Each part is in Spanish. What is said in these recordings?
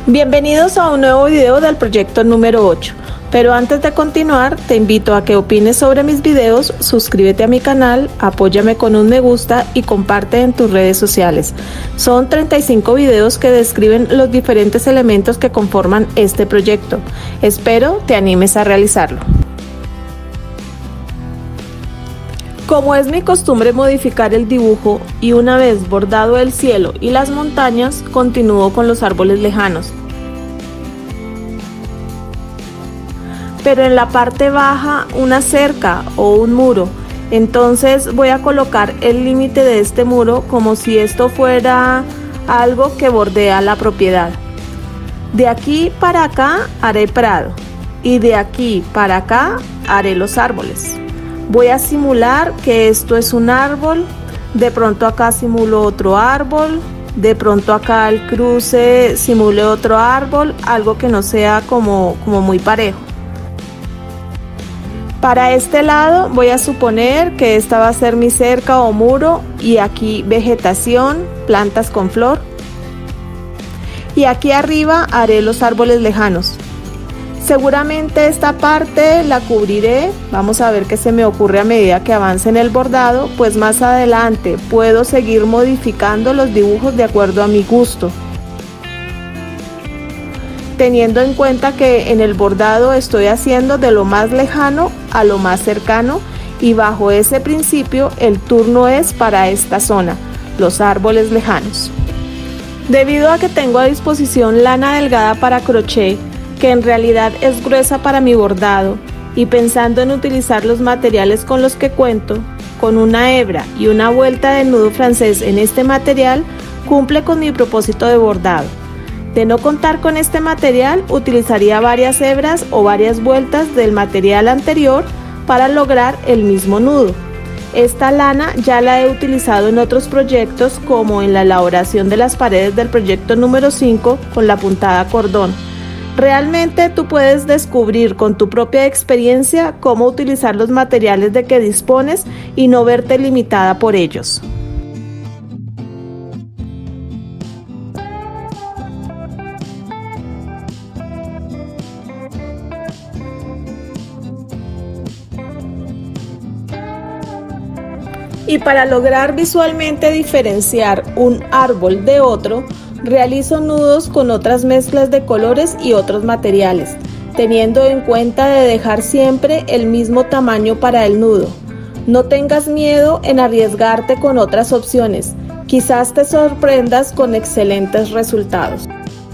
Bienvenidos a un nuevo video del proyecto número 8. Pero antes de continuar, te invito a que opines sobre mis videos, suscríbete a mi canal, apóyame con un me gusta y comparte en tus redes sociales. Son 35 videos que describen los diferentes elementos que conforman este proyecto. Espero te animes a realizarlo. Como es mi costumbre modificar el dibujo y una vez bordado el cielo y las montañas, continúo con los árboles lejanos. Pero en la parte baja una cerca o un muro, entonces voy a colocar el límite de este muro como si esto fuera algo que bordea la propiedad. De aquí para acá haré prado y de aquí para acá haré los árboles. Voy a simular que esto es un árbol, de pronto acá simulo otro árbol, de pronto acá al cruce simule otro árbol, algo que no sea como muy parejo. Para este lado voy a suponer que esta va a ser mi cerca o muro y aquí vegetación, plantas con flor. Y aquí arriba haré los árboles lejanos. Seguramente esta parte la cubriré, vamos a ver qué se me ocurre a medida que avance en el bordado, pues más adelante puedo seguir modificando los dibujos de acuerdo a mi gusto. Teniendo en cuenta que en el bordado estoy haciendo de lo más lejano a lo más cercano y bajo ese principio el turno es para esta zona, los árboles lejanos. Debido a que tengo a disposición lana delgada para crochet, que en realidad es gruesa para mi bordado, y pensando en utilizar los materiales con los que cuento, con una hebra y una vuelta de nudo francés en este material, cumple con mi propósito de bordado. De no contar con este material, utilizaría varias hebras o varias vueltas del material anterior para lograr el mismo nudo. Esta lana ya la he utilizado en otros proyectos, como en la elaboración de las paredes del proyecto número 5 con la puntada cordón. Realmente tú puedes descubrir con tu propia experiencia cómo utilizar los materiales de que dispones y no verte limitada por ellos. Y para lograr visualmente diferenciar un árbol de otro, realizo nudos con otras mezclas de colores y otros materiales, teniendo en cuenta de dejar siempre el mismo tamaño para el nudo. No tengas miedo en arriesgarte con otras opciones, quizás te sorprendas con excelentes resultados.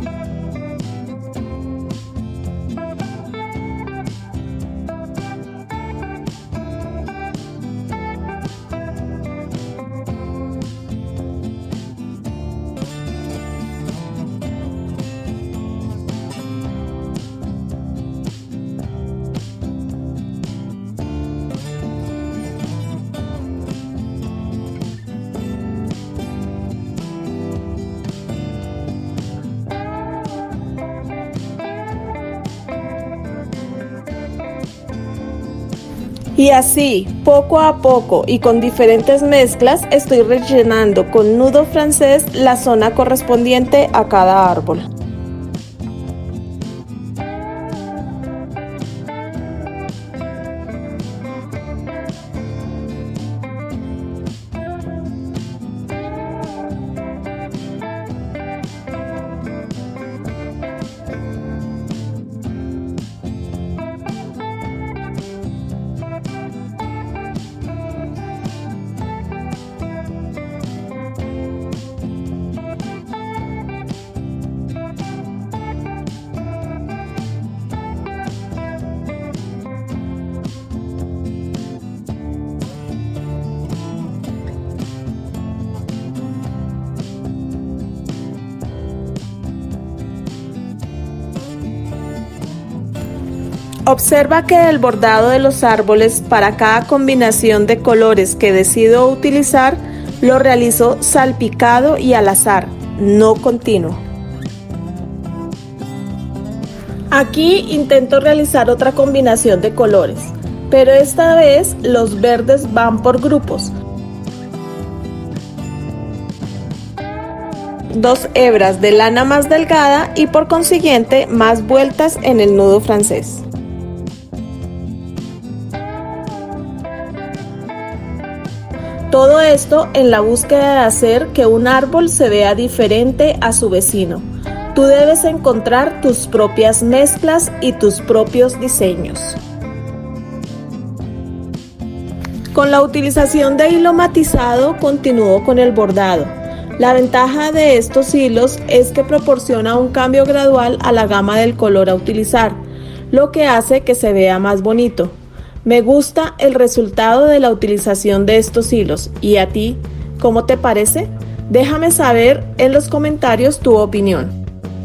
Y así, poco a poco y con diferentes mezclas, estoy rellenando con nudo francés la zona correspondiente a cada árbol. Observa que el bordado de los árboles para cada combinación de colores que decido utilizar lo realizo salpicado y al azar, no continuo. Aquí intento realizar otra combinación de colores, pero esta vez los verdes van por grupos. 2 hebras de lana más delgada y por consiguiente más vueltas en el nudo francés. Todo esto en la búsqueda de hacer que un árbol se vea diferente a su vecino. Tú debes encontrar tus propias mezclas y tus propios diseños. Con la utilización de hilo matizado continúo con el bordado. La ventaja de estos hilos es que proporciona un cambio gradual a la gama del color a utilizar, lo que hace que se vea más bonito. Me gusta el resultado de la utilización de estos hilos. ¿Y a ti? ¿Cómo te parece? Déjame saber en los comentarios tu opinión.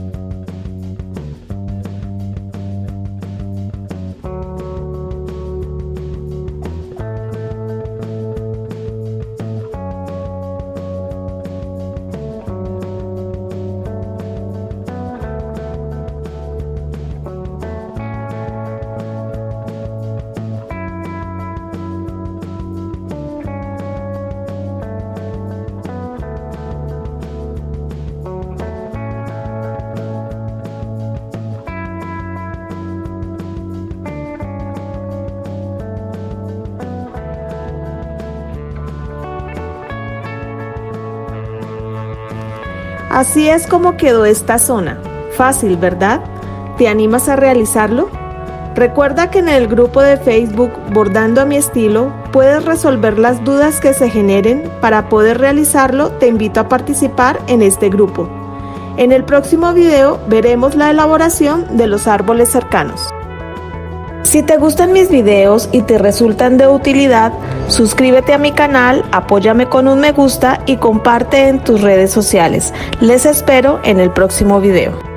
Así es como quedó esta zona. Fácil, ¿verdad? ¿Te animas a realizarlo? Recuerda que en el grupo de Facebook Bordando a mi estilo puedes resolver las dudas que se generen. Para poder realizarlo, te invito a participar en este grupo. En el próximo video veremos la elaboración de los árboles cercanos. Si te gustan mis videos y te resultan de utilidad, suscríbete a mi canal, apóyame con un me gusta y comparte en tus redes sociales. Les espero en el próximo video.